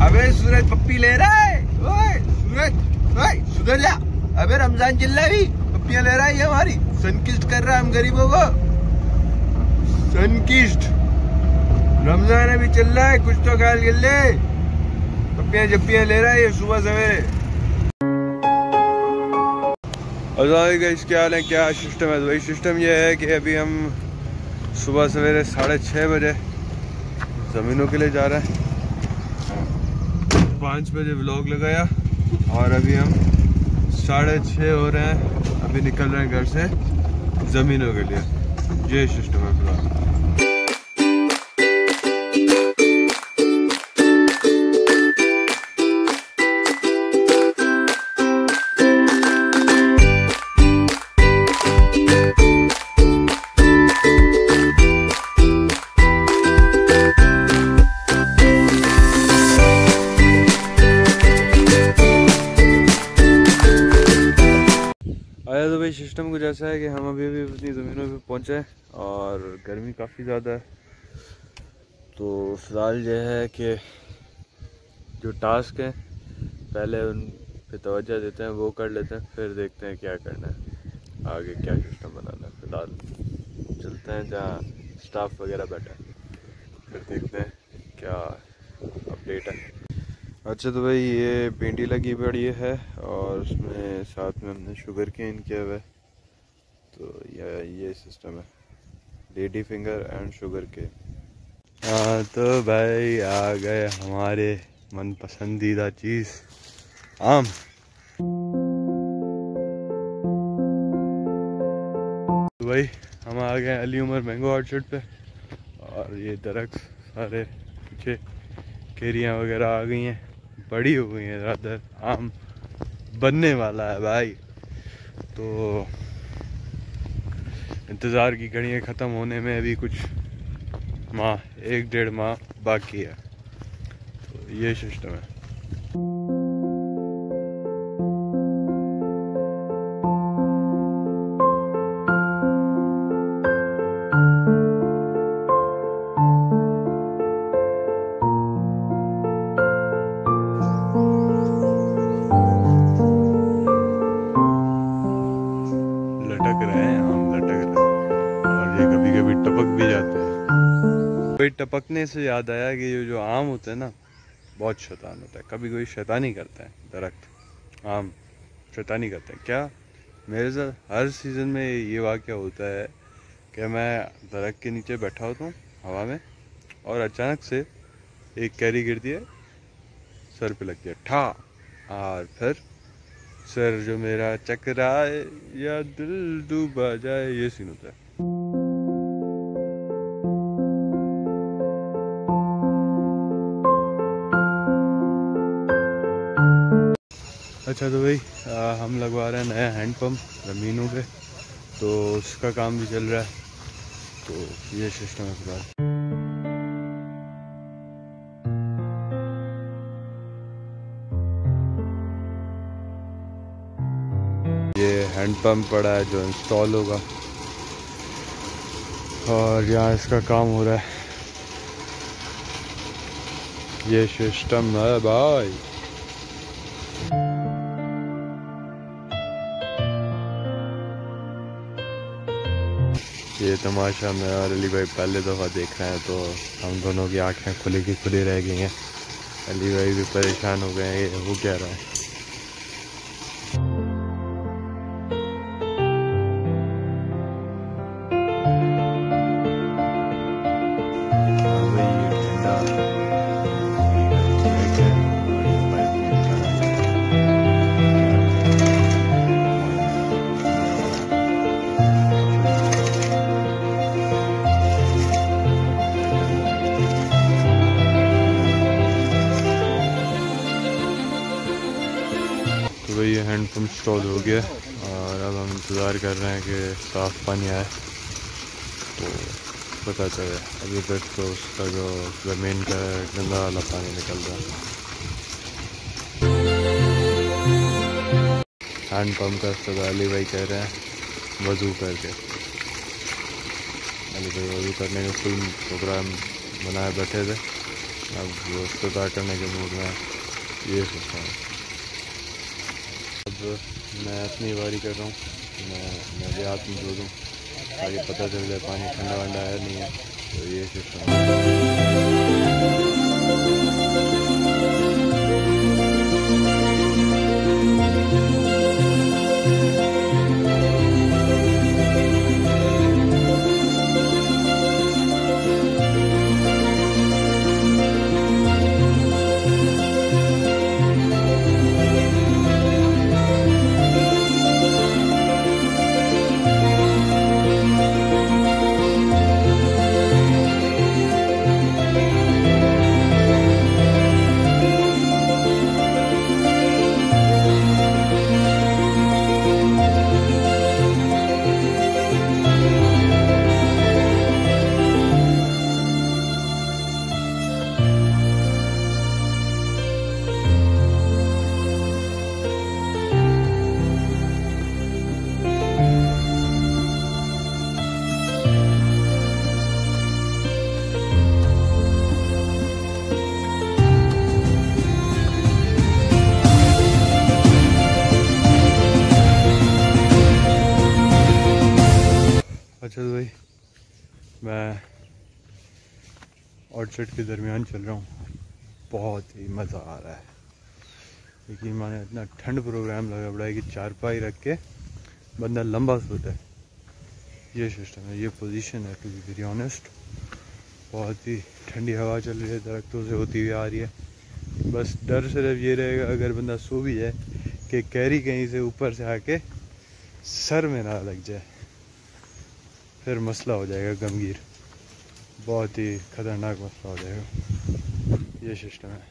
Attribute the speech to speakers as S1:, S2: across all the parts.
S1: अबे सूरज पप्पी ले रहा है। ओए सूरज, ओए सुधर जा। अबे रमजान चल रहा है, पप्पियां ले रहा है ये हमारी। सनकिस्ट कर रहा है हम गरीबों को, सनकिस्ट। रमजान अभी चल रहा है, कुछ तो ख्याल कर ले। पप्पियां जप्पियां ले रहा है ये सुबह सवेरे। और गाइस क्या हाल है, क्या सिस्टम है? तो वही सिस्टम ये है कि अभी हम सुबह सवेरे 6:30 बजे ज़मीनों के लिए जा रहे हैं। 5 बजे व्लॉग लगाया और अभी हम 6:30 हो रहे हैं। अभी निकल रहे हैं घर से ज़मीनों के लिए। ये सिस्टम है फिलहाल। तो भाई सिस्टम कुछ ऐसा है कि हम अभी अपनी ज़मीनों पे पहुँचे हैं और गर्मी काफ़ी ज़्यादा है। तो फिलहाल ये है कि जो टास्क है पहले उन पे तवज्जो देते हैं, वो कर लेते हैं, फिर देखते हैं क्या करना है, आगे क्या सिस्टम बनाना है। फिलहाल चलते हैं जहाँ स्टाफ वगैरह बैठा है, फिर देखते हैं क्या अपडेट है। अच्छा तो भाई ये भिंडी लगी पड़ी है और उसमें साथ में हमने शुगर केन किया हुआ है। तो ये सिस्टम है, lady finger and sugar cane. तो भाई आ गए हमारे मन पसंदीदा चीज़ आम। तो भाई हम आ गए अली उमर मैंगो ऑर्चर्ड पे और ये दरख्त सारे पीछे केरियाँ वगैरह आ गई हैं, बड़ी हो गई है, ज़्यादा आम बनने वाला है भाई। तो इंतज़ार की घड़ियाँ ख़त्म होने में अभी कुछ माह 1-1.5 माह बाकी है। तो ये सिस्टम है। भाई टपकने से याद आया कि ये जो आम होता है ना, बहुत शैतान होता है। कभी कोई शैतानी करता है, दरख्त आम शैतानी करते हैं क्या? मेरे साथ हर सीज़न में ये वाक़या होता है कि मैं दरख्त के नीचे बैठा होता हूँ हवा में और अचानक से एक कैरी गिरती है, सर पे लगती है ठा, और फिर सर जो मेरा चकराए या दिल डूबा जाए, ये सीन होता है। अच्छा तो भाई हम लगवा रहे हैं नया हैंड पंप ज़मीनों पे, तो उसका काम भी चल रहा है। तो ये सिस्टम है फिलहाल। ये हैंड पंप पड़ा है जो इंस्टॉल होगा और यहाँ इसका काम हो रहा है। ये सिस्टम है भाई। ये तमाशा मैं और अली भाई पहले दफ़ा देख रहे हैं, तो हम दोनों की आंखें खुली की खुली रह गई हैं। अली भाई भी परेशान हो गए हैं, ये वो क्या रहा है। तो ये हैंड पंप इंस्टॉल हो गया और अब हम इंतज़ार कर रहे हैं कि साफ़ पानी आए तो पता चले। अभी तक तो उसका जो ज़मीन का गंदा वाला पानी निकल रहा है। हैंड पंप का इस्तेमाल अली भाई कह रहे हैं वज़ू करके। अली भाई वज़ू करने का फुल प्रोग्राम बनाए बैठे थे। अब उसको काटने के मूड में ये सोचता हूँ। अब मैं अपनी बारी कर रहा हूँ, मैं भी हाथ में धो दूँ ताकि पता चल जाए पानी ठंडा वंडा है नहीं है। तो ये सिस्टम है। अच्छा तो भाई मैं ऑर्चर्ड के दरमियान चल रहा हूँ, बहुत ही मज़ा आ रहा है। लेकिन मैंने इतना ठंड प्रोग्राम लगा पड़ा है कि चारपाई रख के बंदा लंबा सोता है। ये सिस्टम है, ये पोजीशन है। टू बी वेरी ऑनेस्ट बहुत ही ठंडी हवा चल रही है, दरख्तों से होती हुई आ रही है। बस डर सिर्फ ये रहेगा अगर बंदा सो भी जाए कि कैरी कहीं से ऊपर से आके सर में ना लग जाए, फिर मसला हो जाएगा गंभीर, बहुत ही खतरनाक मसला हो जाएगा। ये सिस्टम है।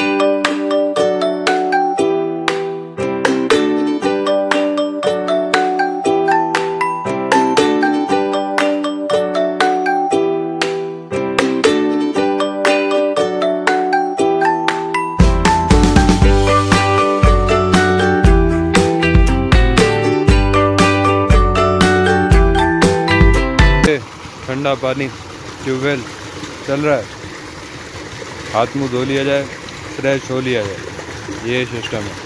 S1: ठंडा पानी ट्यूबवेल चल रहा है, हाथ मुंह धो लिया जाए, फ्रेश हो लिया जाए, ये सिस्टम है।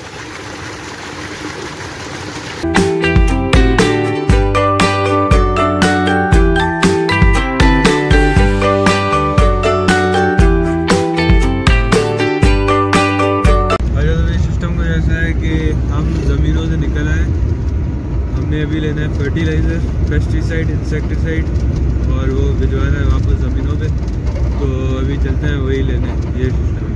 S1: सिस्टम का ऐसा है कि हम ज़मीनों से निकल आए, हमने अभी लेना है फर्टिलाइज़र, पेस्टिसाइड, इंसेक्टिसाइड और वो भिजवाना है वापस ज़मीनों पे। तो अभी चलते हैं वही लेने। ये सिस्टम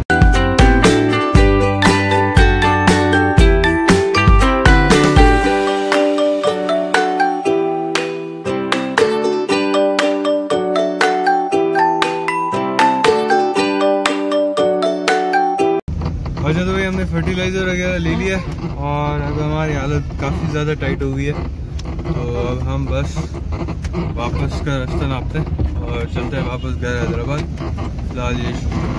S1: अच्छा तो भाई हमने फर्टिलाइज़र वगैरह ले लिया और अब हमारी हालत काफ़ी ज़्यादा टाइट हो गई है। तो अब हम बस वापस का रास्ता नापते हैं और चलते हैं वापस घर हैदराबाद। फिलहाल ये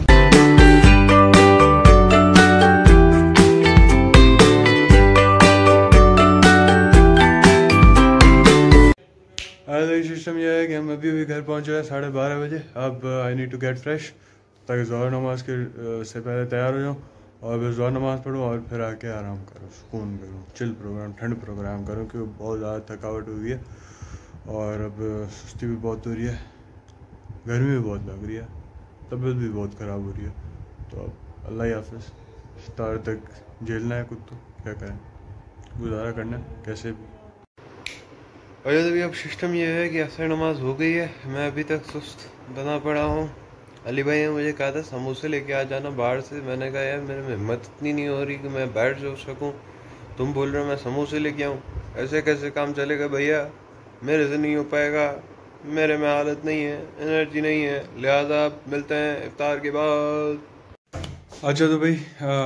S1: सिस्टम यह है कि हम अभी भी घर पहुंचे हैं 12:30 बजे। अब I need to get fresh ताकि ज़ोहर नमाज के से पहले तैयार हो जाऊँ और फिर ज़ोहर नमाज़ पढ़ूँ और फिर आके आराम करूँ, सुकून करूँ, चिल प्रोग्राम, ठंड प्रोग्राम करूँ क्योंकि बहुत ज़्यादा थकावट हुई है और अब सुस्ती भी बहुत हो रही है, गर्मी भी बहुत लग रही है, तबीयत भी बहुत ख़राब हो रही है। तो अब अल्लाह हाफ़िज़, इफ्तार तक झेलना है, कुछ तो क्या करें, गुजारा करना है कैसे भी। और अभी अब सिस्टम ये है कि असर नमाज हो गई है, मैं अभी तक सुस्त बना पड़ा हूँ। अली भाई ने मुझे कहा था समोसे लेके आ जाना बाहर से, मैंने कहा यार मेरे में हिम्मत इतनी नहीं हो रही कि मैं बैठ जा सकूँ, तुम बोल रहे हो मैं समोसे लेके आऊँ, ऐसे कैसे काम चलेगा भैया, मेरे से नहीं हो पाएगा, मेरे में हालत नहीं है, एनर्जी नहीं है, लिहाजा मिलते हैं इफ्तार के बाद। अच्छा तो भाई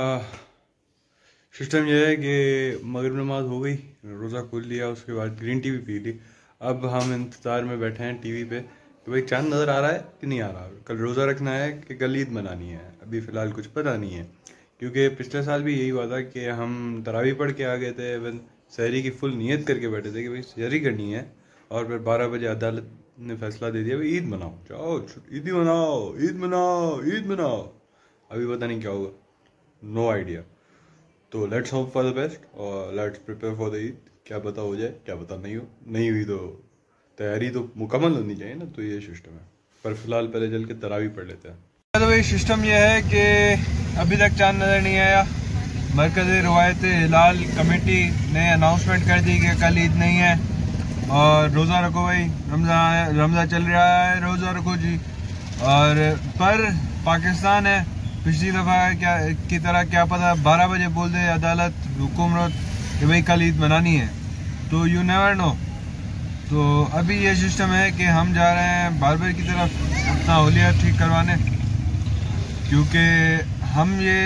S1: सिस्टम यह है कि मगरिब नमाज हो गई, रोज़ा खोल लिया, उसके बाद ग्रीन टी भी पी ली। अब हम इंतज़ार में बैठे हैं टीवी पे कि भाई चांद नज़र आ रहा है कि नहीं आ रहा, कल रोज़ा रखना है कि कल ईद मनानी है, अभी फ़िलहाल कुछ पता नहीं है। क्योंकि पिछले साल भी यही हुआ था कि हम तरावी पढ़ के आ गए थे, इवन सहरी की फुल नियत करके बैठे थे कि भाई सहरी करनी है और फिर 12 बजे अदालत ने फैसला दे दिया ईद मनाओ, जाओ ईद मनाओ, ईद मनाओ, ईद मनाओ। अभी पता नहीं क्या होगा, नो आइडिया। तो let's hope for the best और let's prepare for the Eid. क्या पता हो जाए, क्या पता नहीं हुई तो तैयारी तो मुकम्मल होनी चाहिए ना। तो ये सिस्टम है, पर फिलहाल पहले चल के तरावी पढ़ लेते हैं। तो भाई सिस्टम ये है कि अभी तक चांद नज़र नहीं आया। मरकज़ी रवायत हिलाल कमेटी ने अनाउंसमेंट कर दी कि कल ईद नहीं है और रोज़ा रखो भाई, रमज़ान चल रहा है, रोज़ा रखो जी। और पर पाकिस्तान है, पिछली दफ़ा की तरह क्या पता 12 बजे बोल दे अदालत हुकूमत कि भाई कल ईद मनानी है, तो यू नेवर नो। तो अभी ये सिस्टम है कि हम जा रहे हैं बार्बर की तरफ अपना होलिया ठीक करवाने, क्योंकि हम ये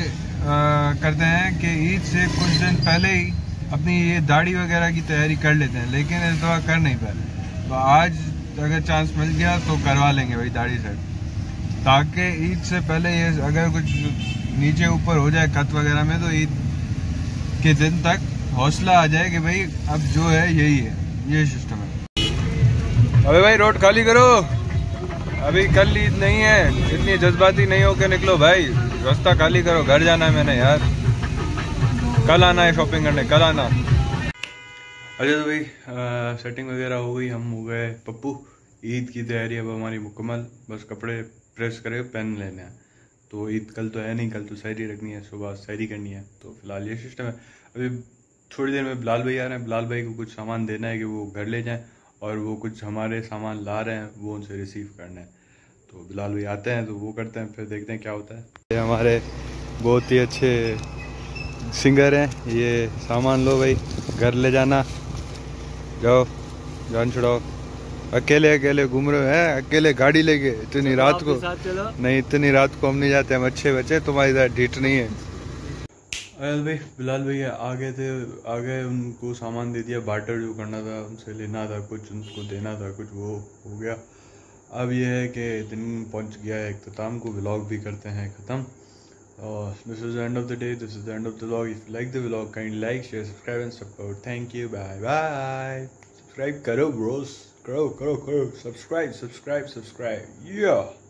S1: करते हैं कि ईद से कुछ दिन पहले ही अपनी ये दाढ़ी वगैरह की तैयारी कर लेते हैं, लेकिन इस दफ़ा कर नहीं पाए। तो आज अगर चांस मिल गया तो करवा लेंगे भाई दाढ़ी सेट, ताकि ईद से पहले ये अगर कुछ नीचे ऊपर हो जाए खत वगैरह में तो ईद के दिन तक हौसला आ जाए कि भाई अब जो है यही है, ये सिस्टम है। अबे भाई रोड खाली करो, अभी कल ईद नहीं है, इतनी जज्बाती नहीं होकर निकलो भाई, रास्ता खाली करो, घर जाना है मैंने यार, कल आना है शॉपिंग करने, कल आना। अच्छा तो भाई सेटिंग वगैरह हो गई, हम हो गए पप्पू। ईद की तैयारी अब हमारी मुकम्मल, बस कपड़े प्रेस करे पहन लेने हैं। तो ईद कल तो है नहीं, कल तो सहरी रखनी है, सुबह सहरी करनी है। तो फिलहाल ये सिस्टम है। अभी थोड़ी देर में बिलाल भाई आ रहे हैं, बिलाल भाई को कुछ सामान देना है कि वो घर ले जाएं, और वो कुछ हमारे सामान ला रहे हैं, वो उनसे रिसीव करना है। तो बिलाल भाई आते हैं तो वो करते हैं, फिर देखते हैं क्या होता है। ये हमारे बहुत ही अच्छे सिंगर हैं, ये सामान लो भाई, घर ले जाना, जाओ जान छुड़ाओ। अकेले अकेले घूम रहे हैं, अकेले गाड़ी लेके इतनी रात को नहीं, इतनी रात को हम नहीं जाते, हम अच्छे बच्चे, तुम्हारी तरह ढीठ नहीं है। अयल भाई बिलाल भाई आगे थे, आगे उनको सामान दे दिया, बार्टर जो करना था, उनसे लेना था, कुछ उनको देना था, कुछ वो हो गया। अब ये है कि दिन पहुंच गया है इख्तिताम को, व्लॉग भी करते हैं ख़त्म। और this is the end of the day, this is the end of the vlog. If you like the vlog kindly like, share, subscribe and support. Thank you, bye bye. Subscribe करो bros, करो करो करो, subscribe subscribe subscribe, या